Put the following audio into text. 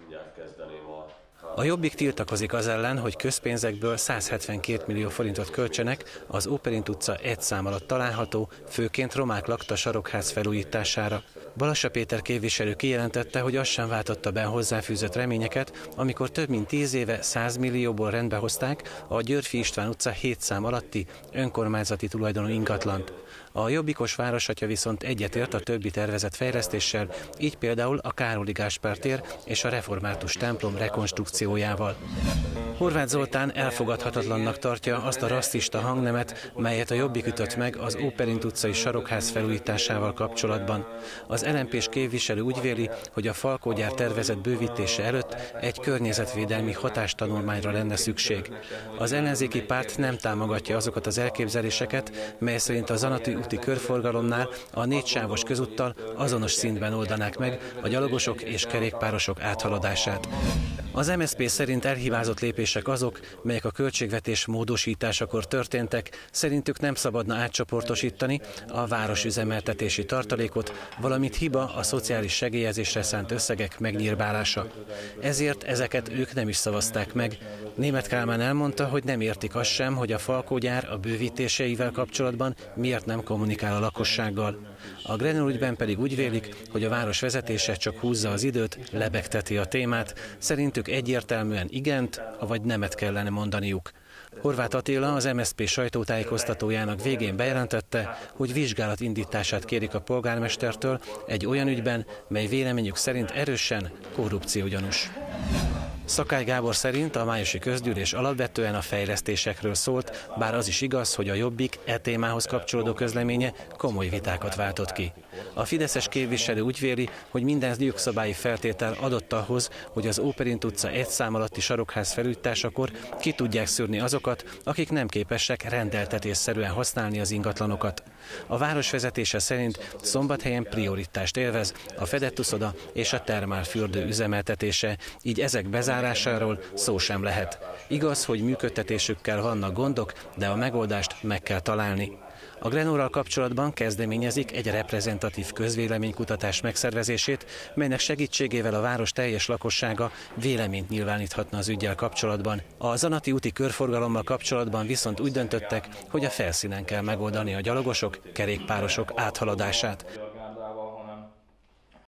mindjárt kezdeném A Jobbik tiltakozik az ellen, hogy közpénzekből 172 millió forintot költsenek az Óperint utca 1 szám alatt található, főként romák lakta sarokház felújítására. Balassa Péter képviselő kijelentette, hogy az sem váltotta be hozzáfűzött reményeket, amikor több mint 10 éve 100 millióból rendbe hozták a Györffy István utca 7 szám alatti önkormányzati tulajdonú ingatlant. A jobbikos városatya viszont egyetért a többi tervezett fejlesztéssel, így például a Károli Gáspár tér és a református templom rekonstrukciójával. Horváth Zoltán elfogadhatatlannak tartja azt a rasszista hangnemet, melyet a Jobbik ütött meg az Óperint utcai sarokház felújításával kapcsolatban. Az LMP-s képviselő úgy véli, hogy a Falkógyár tervezett bővítése előtt egy környezetvédelmi hatástanulmányra lenne szükség. Az ellenzéki párt nem támogatja azokat az elképzeléseket, mely szerint a Zanati úti körforgalomnál a 4 sávos közúttal azonos szintben oldanák meg a gyalogosok és kerékpárosok áthaladását. Az MSZP szerint elhibázott lépések azok, melyek a költségvetés módosításakor történtek, szerintük nem szabadna átcsoportosítani a városüzemeltetési tartalékot, valamint hiba a szociális segélyezésre szánt összegek megnyírbálása. Ezért ezeket ők nem is szavazták meg. Németh Kálmán elmondta, hogy nem értik azt sem, hogy a Falkógyár a bővítéseivel kapcsolatban miért nem kommunikál a lakossággal. A Grenell ügyben pedig úgy vélik, hogy a város vezetése csak húzza az időt, lebegteti a témát, szerintük egyértelműen igent, vagy nemet kellene mondaniuk. Horváth Attila az MSZP sajtótájékoztatójának végén bejelentette, hogy vizsgálat indítását kérik a polgármestertől egy olyan ügyben, mely véleményük szerint erősen korrupciógyanús. Szakály Gábor szerint a májusi közgyűlés alapvetően a fejlesztésekről szólt, bár az is igaz, hogy a Jobbik e témához kapcsolódó közleménye komoly vitákat váltott ki. A fideszes képviselő úgy véli, hogy minden jogszabályi feltétel adott ahhoz, hogy az Óperint utca 1 szám alatti sarokház felújításakor ki tudják szűrni azokat, akik nem képesek rendeltetésszerűen használni az ingatlanokat. A város vezetése szerint Szombathelyen prioritást élvez a fedett uszoda és a termálfürdő üzemeltetése, így ezek bezárásáról szó sem lehet. Igaz, hogy működtetésükkel vannak gondok, de a megoldást meg kell találni. A Grenellrel kapcsolatban kezdeményezik egy reprezentatív közvéleménykutatás megszervezését, melynek segítségével a város teljes lakossága véleményt nyilváníthatna az üggyel kapcsolatban. A Zanati úti körforgalommal kapcsolatban viszont úgy döntöttek, hogy a felszínen kell megoldani a gyalogosok, kerékpárosok áthaladását.